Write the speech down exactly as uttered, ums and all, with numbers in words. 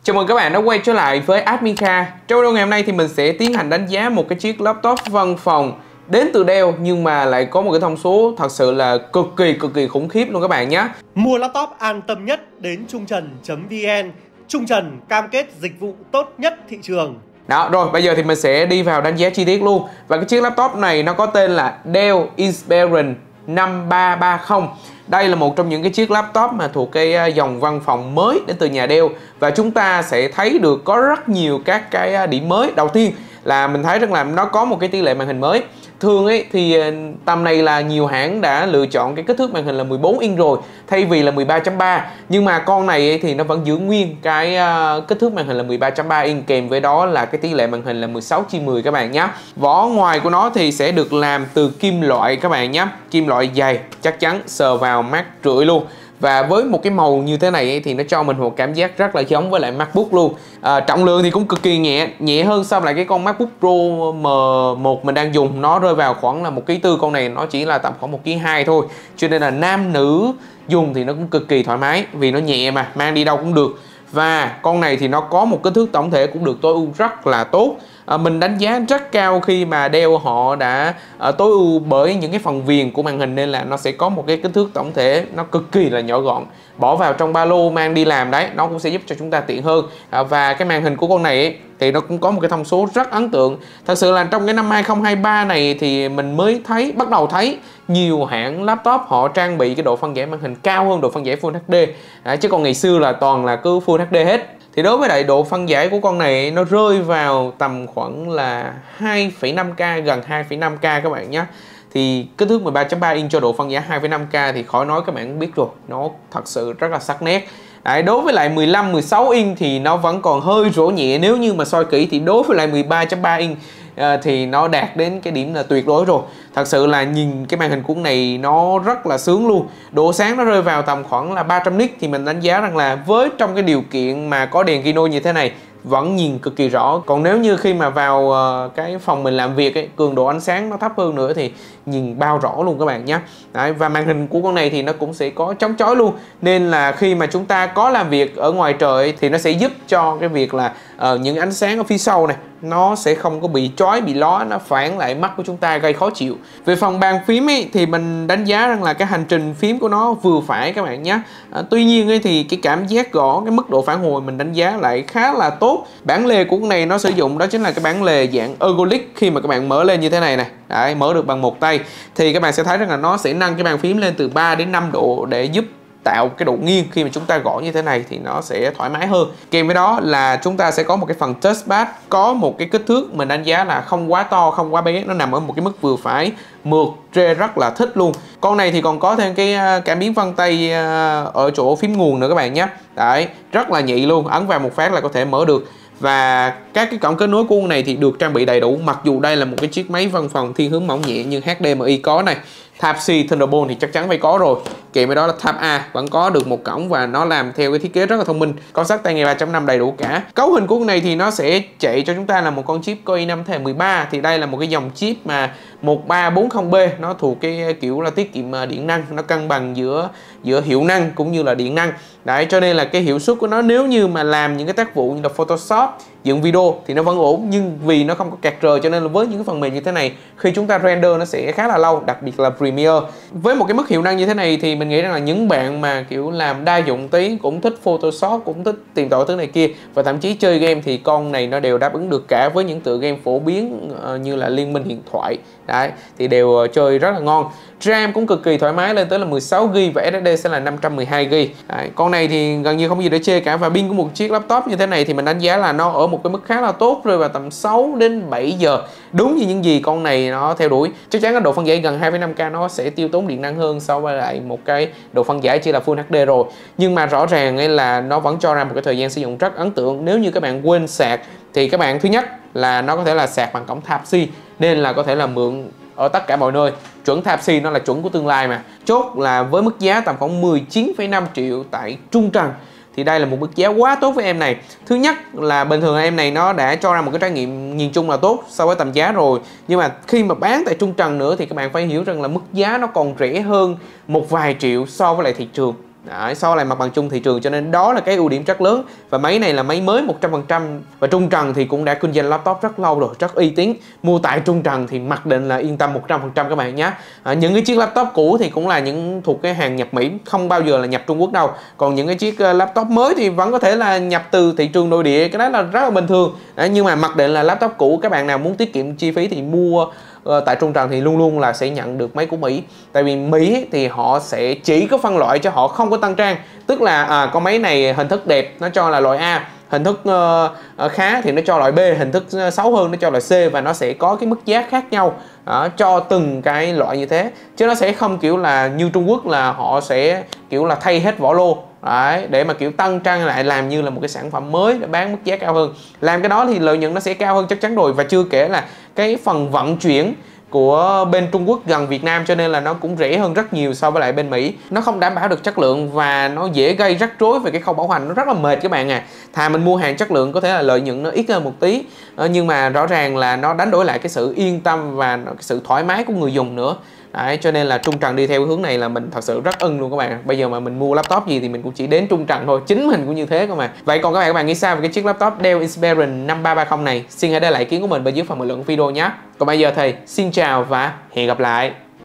Chào mừng các bạn đã quay trở lại với Admin Kha. Trong video ngày hôm nay thì mình sẽ tiến hành đánh giá một cái chiếc laptop văn phòng đến từ Dell nhưng mà lại có một cái thông số thật sự là cực kỳ cực kỳ khủng khiếp luôn các bạn nhé. Mua laptop an tâm nhất đến Trung Trần chấm vn. Trung Trần cam kết dịch vụ tốt nhất thị trường. Đó, rồi bây giờ thì mình sẽ đi vào đánh giá chi tiết luôn. Và cái chiếc laptop này nó có tên là Dell Inspiron năm ba ba không. Đây là một trong những cái chiếc laptop mà thuộc cái dòng văn phòng mới đến từ nhà Dell. Và chúng ta sẽ thấy được có rất nhiều các cái điểm mới. Đầu tiên là mình thấy rằng là nó có một cái tỷ lệ màn hình mới. Thường ấy thì tầm này là nhiều hãng đã lựa chọn cái kích thước màn hình là mười bốn inch rồi thay vì là mười ba chấm ba. Nhưng mà con này ấy thì nó vẫn giữ nguyên cái uh, kích thước màn hình là mười ba chấm ba inch, kèm với đó là cái tỷ lệ màn hình là mười sáu chia mười các bạn nhé. Vỏ ngoài của nó thì sẽ được làm từ kim loại các bạn nhé. Kim loại dày, chắc chắn sờ vào mát rượi luôn. Và với một cái màu như thế này ấy, thì nó cho mình một cảm giác rất là giống với lại MacBook luôn. à, Trọng lượng thì cũng cực kỳ nhẹ, nhẹ hơn so với lại cái con MacBook Pro M một mình đang dùng. Nó rơi vào khoảng là một ký tư, con này nó chỉ là tầm khoảng một ký hai thôi. Cho nên là nam nữ dùng thì nó cũng cực kỳ thoải mái, vì nó nhẹ mà, mang đi đâu cũng được. Và con này thì nó có một kích thước tổng thể cũng được tối ưu rất là tốt. à, Mình đánh giá rất cao khi mà Dell họ đã à, tối ưu bởi những cái phần viền của màn hình, nên là nó sẽ có một cái kích thước tổng thể nó cực kỳ là nhỏ gọn. Bỏ vào trong ba lô mang đi làm đấy, nó cũng sẽ giúp cho chúng ta tiện hơn. à, Và cái màn hình của con này ấy, thì nó cũng có một cái thông số rất ấn tượng. Thật sự là trong cái năm hai không hai ba này thì mình mới thấy, bắt đầu thấy nhiều hãng laptop họ trang bị cái độ phân giải màn hình cao hơn độ phân giải Full hát đê. à, Chứ còn ngày xưa là toàn là cứ Full hát đê hết. Thì đối với lại độ phân giải của con này nó rơi vào tầm khoảng là hai phẩy năm K, gần hai phẩy năm K các bạn nhé. Thì kích thước mười ba chấm ba inch cho độ phân giải hai phẩy năm K thì khỏi nói, các bạn cũng biết rồi, nó thật sự rất là sắc nét. Đấy, đối với lại mười lăm mười sáu inch thì nó vẫn còn hơi rỗ nhẹ. Nếu như mà soi kỹ thì đối với lại mười ba chấm ba inch à, thì nó đạt đến cái điểm là tuyệt đối rồi. Thật sự là nhìn cái màn hình cuốn này nó rất là sướng luôn. Độ sáng nó rơi vào tầm khoảng là ba trăm nit, thì mình đánh giá rằng là với trong cái điều kiện mà có đèn Kino như thế này vẫn nhìn cực kỳ rõ. Còn nếu như khi mà vào uh, cái phòng mình làm việc ấy, cường độ ánh sáng nó thấp hơn nữa thì nhìn bao rõ luôn các bạn nhé. Đấy, và màn hình của con này thì nó cũng sẽ có chống chói luôn, nên là khi mà chúng ta có làm việc ở ngoài trời thì nó sẽ giúp cho cái việc là uh, những ánh sáng ở phía sau này nó sẽ không có bị chói, bị ló, nó phản lại mắt của chúng ta gây khó chịu. Về phần bàn phím ấy, thì mình đánh giá rằng là cái hành trình phím của nó vừa phải các bạn nhé. à, Tuy nhiên ấy, thì cái cảm giác gõ, cái mức độ phản hồi mình đánh giá lại khá là tốt. Bản lề của con này nó sử dụng đó chính là cái bản lề dạng ergolic. Khi mà các bạn mở lên như thế này này, đấy, mở được bằng một tay thì các bạn sẽ thấy rằng là nó sẽ nâng cái bàn phím lên từ ba đến năm độ để giúp tạo cái độ nghiêng. Khi mà chúng ta gõ như thế này thì nó sẽ thoải mái hơn. Kèm với đó là chúng ta sẽ có một cái phần touchpad có một cái kích thước mình đánh giá là không quá to, không quá bé, nó nằm ở một cái mức vừa phải, mượt rê rất là thích luôn. Con này thì còn có thêm cái cảm biến vân tay ở chỗ phím nguồn nữa các bạn nhé. Đấy, rất là nhạy luôn, ấn vào một phát là có thể mở được. Và các cái cổng kết nối của con này thì được trang bị đầy đủ. Mặc dù đây là một cái chiếc máy văn phòng thiên hướng mỏng nhẹ nhưng hát đê em i có này, Type-C Thunderbolt thì chắc chắn phải có rồi. Kèm với đó là Type-A vẫn có được một cổng và nó làm theo cái thiết kế rất là thông minh. Con sắt tai nghe ba chấm năm đầy đủ cả. Cấu hình của con này thì nó sẽ chạy cho chúng ta là một con chip Core i năm thế hệ mười ba. Thì đây là một cái dòng chip mà một ba bốn không B, nó thuộc cái kiểu là tiết kiệm điện năng, nó cân bằng giữa giữa hiệu năng cũng như là điện năng. Đấy, cho nên là cái hiệu suất của nó nếu như mà làm những cái tác vụ như là Photoshop, dựng video thì nó vẫn ổn, nhưng vì nó không có card rời cho nên là với những cái phần mềm như thế này khi chúng ta render nó sẽ khá là lâu, đặc biệt là Premiere. Với một cái mức hiệu năng như thế này thì mình nghĩ rằng là những bạn mà kiểu làm đa dụng tí, cũng thích Photoshop, cũng thích tìm tòi thứ này kia và thậm chí chơi game thì con này nó đều đáp ứng được cả với những tựa game phổ biến uh, như là Liên minh huyền thoại. Đấy, thì đều uh, chơi rất là ngon. RAM cũng cực kỳ thoải mái, lên tới là mười sáu gi-ga-bai và ét ét đê sẽ là năm trăm mười hai gi-ga-bai. Đấy, con này thì gần như không có gì để chê cả. Và pin của một chiếc laptop như thế này thì mình đánh giá là nó ở một cái mức khá là tốt, rơi vào tầm sáu đến bảy giờ. Đúng như những gì con này nó theo đuổi. Chắc chắn cái độ phân giải gần hai phẩy năm K nó sẽ tiêu tốn điện năng hơn so với lại một cái độ phân giải chỉ là Full hát đê rồi. Nhưng mà rõ ràng ấy là nó vẫn cho ra một cái thời gian sử dụng rất ấn tượng. Nếu như các bạn quên sạc thì các bạn thứ nhất là nó có thể là sạc bằng cổng Type-C, nên là có thể là mượn ở tất cả mọi nơi. Chuẩn Type-C nó là chuẩn của tương lai mà. Chốt là với mức giá tầm khoảng mười chín phẩy năm triệu tại Trung Trần thì đây là một mức giá quá tốt với em này. Thứ nhất là bình thường em này nó đã cho ra một cái trải nghiệm nhìn chung là tốt so với tầm giá rồi, nhưng mà khi mà bán tại Trung Trần nữa thì các bạn phải hiểu rằng là mức giá nó còn rẻ hơn một vài triệu so với lại thị trường. Đấy, so lại mặt bằng chung thị trường, cho nên đó là cái ưu điểm rất lớn. Và máy này là máy mới một trăm phần trăm và Trung Trần thì cũng đã kinh doanh laptop rất lâu rồi, rất uy tín. Mua tại Trung Trần thì mặc định là yên tâm một trăm phần trăm các bạn nhé. À, những cái chiếc laptop cũ thì cũng là những thuộc cái hàng nhập Mỹ, không bao giờ là nhập Trung Quốc đâu. Còn những cái chiếc laptop mới thì vẫn có thể là nhập từ thị trường nội địa, cái đó là rất là bình thường. Đấy, nhưng mà mặc định là laptop cũ, các bạn nào muốn tiết kiệm chi phí thì mua tại Trung Trần thì luôn luôn là sẽ nhận được máy của Mỹ. Tại vì Mỹ thì họ sẽ chỉ có phân loại cho họ, không có tăng trang. Tức là à, con máy này hình thức đẹp nó cho là loại A, hình thức uh, khá thì nó cho loại B, hình thức xấu hơn nó cho loại C, và nó sẽ có cái mức giá khác nhau đó, cho từng cái loại như thế. Chứ nó sẽ không kiểu là như Trung Quốc là họ sẽ kiểu là thay hết vỏ lô. Đấy, để mà kiểu tăng trang lại làm như là một cái sản phẩm mới để bán mức giá cao hơn. Làm cái đó thì lợi nhuận nó sẽ cao hơn chắc chắn rồi. Và chưa kể là cái phần vận chuyển của bên Trung Quốc gần Việt Nam, cho nên là nó cũng rẻ hơn rất nhiều so với lại bên Mỹ. Nó không đảm bảo được chất lượng và nó dễ gây rắc rối về cái khâu bảo hành, nó rất là mệt các bạn à. Thà mình mua hàng chất lượng có thể là lợi nhuận nó ít hơn một tí, nhưng mà rõ ràng là nó đánh đổi lại cái sự yên tâm và cái sự thoải mái của người dùng nữa. Đấy, cho nên là Trung Trần đi theo cái hướng này là mình thật sự rất ưng luôn các bạn. Bây giờ mà mình mua laptop gì thì mình cũng chỉ đến Trung Trần thôi, chính mình cũng như thế cơ mà. Vậy còn các bạn các bạn nghĩ sao về cái chiếc laptop Dell Inspiron năm ba ba không này? Xin hãy để lại ý kiến của mình bên dưới phần bình luận video nhé. Còn bây giờ thì xin chào và hẹn gặp lại.